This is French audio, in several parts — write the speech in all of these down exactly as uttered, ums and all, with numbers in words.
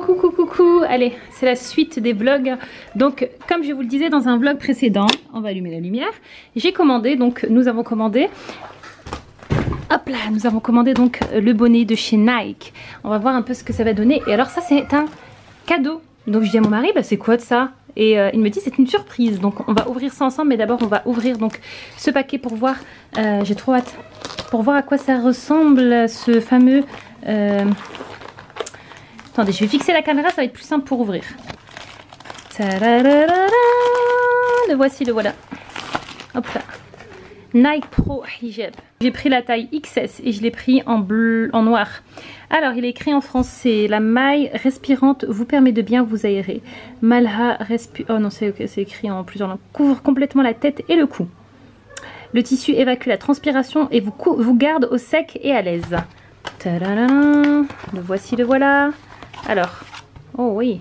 coucou, coucou. Allez, c'est la suite des vlogs. Donc, comme je vous le disais dans un vlog précédent, on va allumer la lumière. J'ai commandé, donc nous avons commandé... Hop là, nous avons commandé donc le bonnet de chez Nike. On va voir un peu ce que ça va donner. Et alors ça, c'est un cadeau. Donc je dis à mon mari, bah, c'est quoi de ça? Et euh, il me dit c'est une surprise. Donc on va ouvrir ça ensemble. Mais d'abord on va ouvrir donc ce paquet pour voir. Euh, J'ai trop hâte. Pour voir à quoi ça ressemble ce fameux... Euh... Attendez, je vais fixer la caméra, ça va être plus simple pour ouvrir. Tararara, le voici, le voilà. Hop là. Nike Pro Hijab. J'ai pris la taille X S et je l'ai pris en bleu, en noir. Alors, il est écrit en français. La maille respirante vous permet de bien vous aérer. Malha respi... Oh non, c'est okay, c'est écrit en plusieurs langues. Couvre complètement la tête et le cou. Le tissu évacue la transpiration et vous, vous garde au sec et à l'aise. Tadadam. Le voici, le voilà. Alors, oh oui.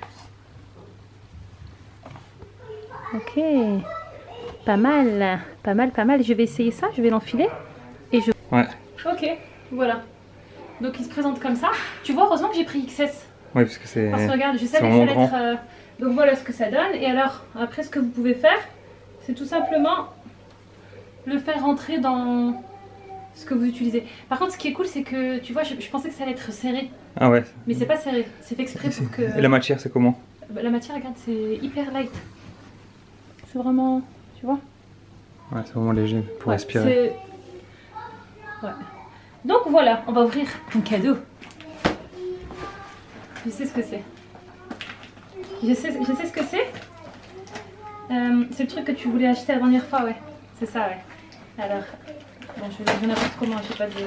Ok. Pas mal, pas mal, pas mal. Je vais essayer ça, je vais l'enfiler. Et je... Ouais. Ok, voilà. Donc il se présente comme ça. Tu vois, heureusement que j'ai pris X S. Oui, parce que c'est... Parce que regarde, je savais que ça allait être... Euh... Donc voilà ce que ça donne. Et alors, après ce que vous pouvez faire, c'est tout simplement le faire rentrer dans ce que vous utilisez. Par contre, ce qui est cool, c'est que, tu vois, je, je pensais que ça allait être serré. Ah ouais. Mais c'est pas serré, c'est fait exprès pour que... Et la matière, c'est comment? Bah, la matière, regarde, c'est hyper light. C'est vraiment... Tu vois? Ouais, c'est vraiment léger pour ouais, respirer. Ouais. Donc voilà, on va ouvrir un cadeau. Je sais ce que c'est. Je sais, je sais ce que c'est. Euh, c'est le truc que tu voulais acheter la dernière fois, ouais. C'est ça, ouais. Alors, bon, je vais dire n'importe comment, je sais pas de...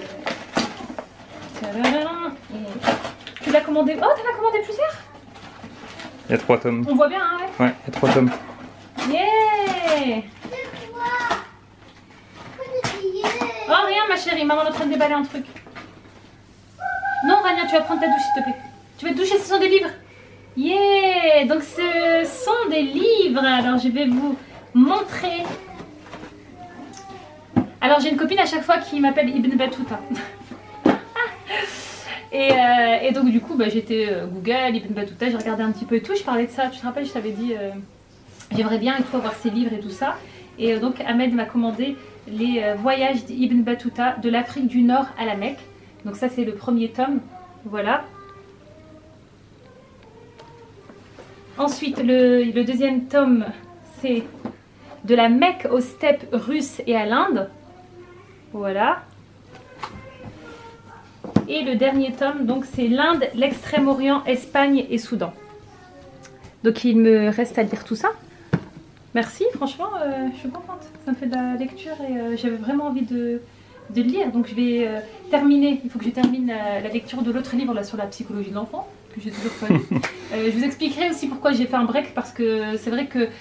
Et... Tu l'as commandé... Oh, t'en as commandé plusieurs? Il y a trois tomes. On voit bien, hein, ouais. Ouais, il y a trois tomes. Yeah! Oh rien ma chérie, maman est en train de déballer un truc. Non Rania, tu vas prendre ta douche s'il te plaît. Tu vas te doucher, ce sont des livres. Yeah! Donc ce sont des livres. Alors je vais vous montrer. Alors j'ai une copine à chaque fois qui m'appelle Ibn Battuta. et, euh, et donc du coup bah, j'étais euh, Google, Ibn Battuta, j'ai regardé un petit peu et tout. Je parlais de ça, tu te rappelles, je t'avais dit euh, j'aimerais bien et tout avoir ces livres et tout ça. Et euh, donc Ahmed m'a commandé les euh, voyages d'Ibn Battuta de l'Afrique du Nord à la Mecque. Donc ça c'est le premier tome, voilà. Ensuite le, le deuxième tome c'est de la Mecque aux steppes russes et à l'Inde, voilà. Et le dernier tome donc c'est l'Inde, l'Extrême-Orient, Espagne et Soudan. Donc il me reste à lire tout ça. Merci, franchement, euh, je suis contente. Ça me fait de la lecture et euh, j'avais vraiment envie de, de le lire. Donc je vais euh, terminer, il faut que je termine la, la lecture de l'autre livre là sur la psychologie de l'enfant, que j'ai toujours pas lu. euh, je vous expliquerai aussi pourquoi j'ai fait un break, parce que c'est vrai que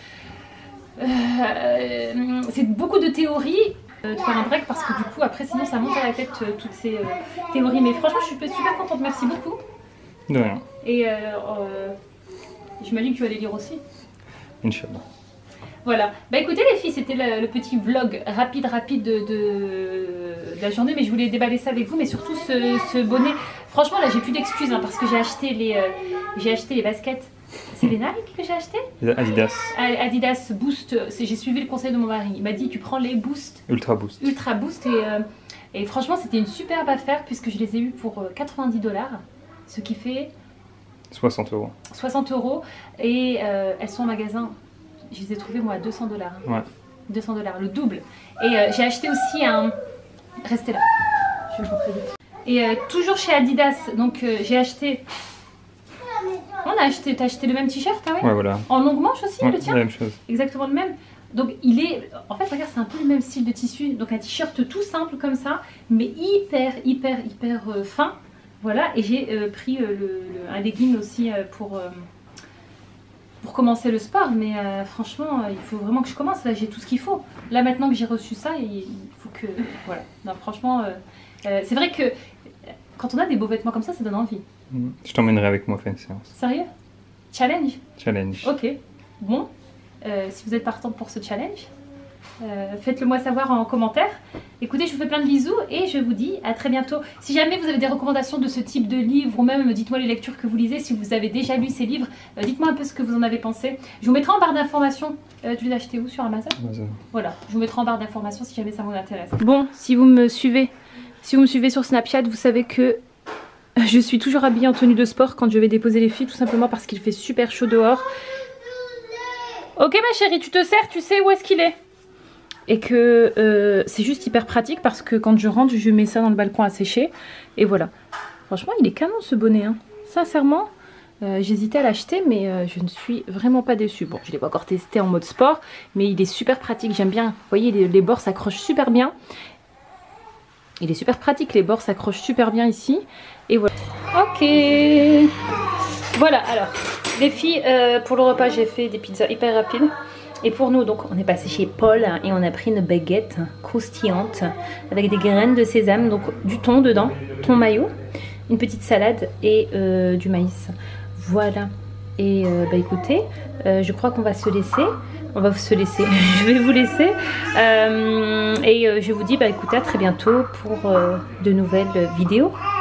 euh, c'est beaucoup de théories. Euh, de faire un break parce que du coup après sinon ça monte à la tête euh, toutes ces euh, théories. Mais franchement je suis super contente, merci beaucoup. De rien. Et euh, euh, j'imagine que tu vas les lire aussi. Inch'Allah. Voilà, bah écoutez les filles, c'était le, le petit vlog rapide rapide de, de, de la journée, mais je voulais déballer ça avec vous, mais surtout ce, ce bonnet. Franchement là j'ai plus d'excuses hein, parce que j'ai acheté les euh, j'ai acheté les baskets. C'est les Nike que j'ai acheté? Adidas. Adidas Boost, j'ai suivi le conseil de mon mari, il m'a dit tu prends les Boost. Ultra Boost. Ultra Boost et, euh, et franchement c'était une superbe affaire puisque je les ai eu pour quatre-vingt-dix dollars, ce qui fait soixante euros. soixante euros et euh, elles sont en magasin. Je les ai trouvées moi à deux cents dollars. Ouais. deux cents dollars, le double. Et euh, j'ai acheté aussi un... Restez là, je vais vous montrer vite. Et euh, toujours chez Adidas, donc euh, j'ai acheté... On a acheté, t'as acheté le même t-shirt, ah ouais? Ouais, voilà. En longue manche aussi, ouais, le tien? La même chose. Exactement le même. Donc il est... En fait, regarde, c'est un peu le même style de tissu. Donc un t-shirt tout simple comme ça, mais hyper, hyper, hyper euh, fin. Voilà, et j'ai euh, pris euh, le, le, un legging aussi euh, pour... Euh, pour commencer le sport, mais euh, franchement il faut vraiment que je commence. Là j'ai tout ce qu'il faut, là maintenant que j'ai reçu ça il faut que voilà. Non franchement euh, euh, c'est vrai que quand on a des beaux vêtements comme ça ça donne envie. Je t'emmènerai avec moi faire une séance. Sérieux? Challenge? Challenge. Ok, bon euh, si vous êtes partante pour ce challenge Euh, Faites-le moi savoir en commentaire. Écoutez, je vous fais plein de bisous et je vous dis à très bientôt. Si jamais vous avez des recommandations de ce type de livre ou même dites-moi les lectures que vous lisez, si vous avez déjà lu ces livres, euh, dites-moi un peu ce que vous en avez pensé. Je vous mettrai en barre d'informations. Euh, tu les as achetés où, sur Amazon? Amazon. Voilà, je vous mettrai en barre d'informations si jamais ça vous intéresse. Bon, si vous me suivez, si vous me suivez sur Snapchat, vous savez que je suis toujours habillée en tenue de sport quand je vais déposer les filles, tout simplement parce qu'il fait super chaud dehors. Ok ma chérie, tu te sers, tu sais où est-ce qu'il est? Et que euh, c'est juste hyper pratique parce que quand je rentre, je mets ça dans le balcon à sécher. Et voilà. Franchement, il est canon ce bonnet. Hein. Sincèrement, euh, j'hésitais à l'acheter, mais euh, je ne suis vraiment pas déçue. Bon, je ne l'ai pas encore testé en mode sport, mais il est super pratique. J'aime bien. Vous voyez, les, les bords s'accrochent super bien. Il est super pratique. Les bords s'accrochent super bien ici. Et voilà. Ok. Voilà, alors, les filles, euh, pour le repas, j'ai fait des pizzas hyper rapides. Et pour nous, donc, on est passé chez Paul et on a pris une baguette croustillante avec des graines de sésame, donc du thon dedans, thon mayo, une petite salade et euh, du maïs. Voilà. Et euh, bah écoutez, euh, je crois qu'on va se laisser. On va se laisser. Je vais vous laisser. Euh, et euh, je vous dis, bah écoutez, à très bientôt pour euh, de nouvelles vidéos.